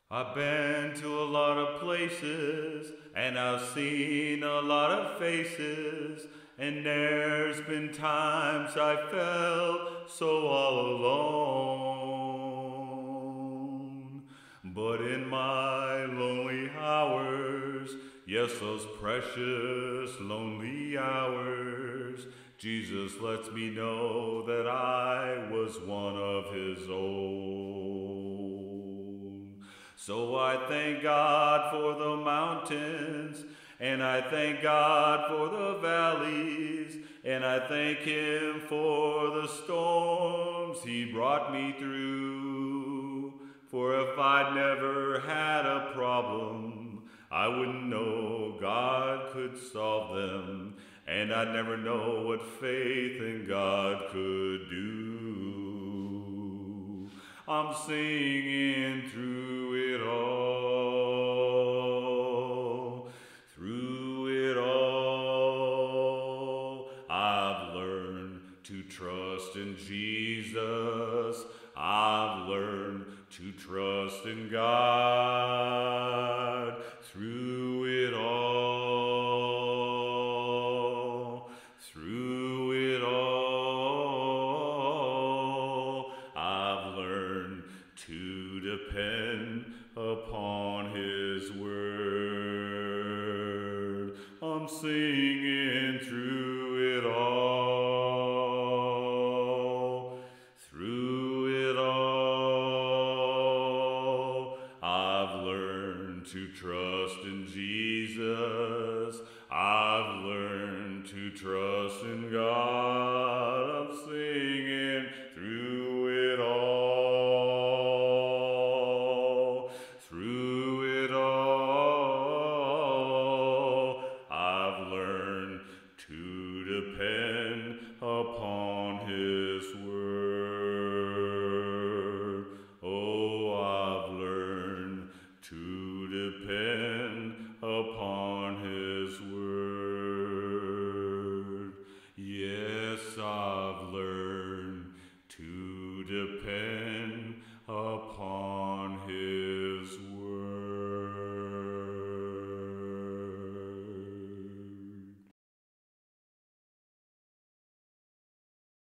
I've been to a lot of places and I've seen a lot of faces, and there's been times I felt so all alone. But in my lonely hours, yes, those precious lonely hours, Jesus lets me know that I was one of his own. So I thank God for the mountains, and I thank God for the valleys, and I thank him for the storms he brought me through. For if I'd never had a problem, I wouldn't know God could solve them, and I'd never know what faith in God could do. I'm singing through it all, through it all. I've learned to trust in Jesus. I've learned to trust in God. Through it all, through it all, I've learned to depend upon his word. I'm singing through it all, through it all. I've learned to trust in Jesus. I've learned to trust in God. I'm singing through it all, through it all. I've learned to depend upon his word. Oh, I've learned to depend upon his word. Yes, I've learned to depend